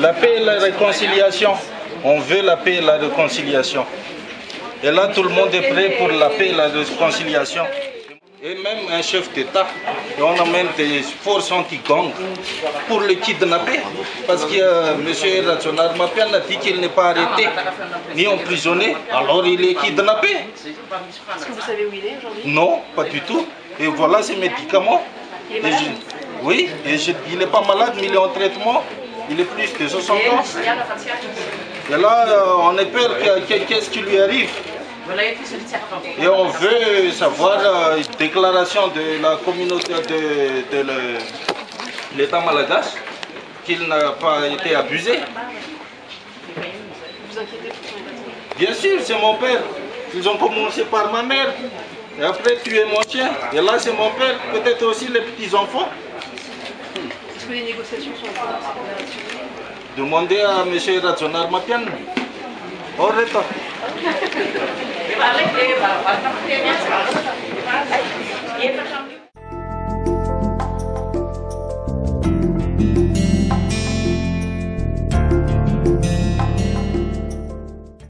La paix et la réconciliation. On veut la paix et la réconciliation. Et là, tout le monde est prêt pour la paix et la réconciliation. Et même un chef d'État, on amène des forces anti-gang pour le kidnapper. Parce que M. Rationar Mapian a dit qu'il n'est pas arrêté ni emprisonné, alors il est kidnappé. Est-ce que vous savez où il est aujourd'hui? Non, pas du tout. Et voilà ses médicaments. Il est malade? Oui, il n'est pas malade, mais il est en traitement. Il est plus de 60 ans. Et là, on est peur qu'est-ce qui lui arrive. Et on veut savoir la déclaration de la communauté de l'État malgache qu'il n'a pas été abusé. Vous inquiétez pour son état? Bien sûr, c'est mon père. Ils ont commencé par ma mère. Et après tuer mon chien. Et là, c'est mon père. Peut-être aussi les petits-enfants. Est-ce que les négociations sont en cours? Demandez à M. Rationar Mapian. Oh, reta.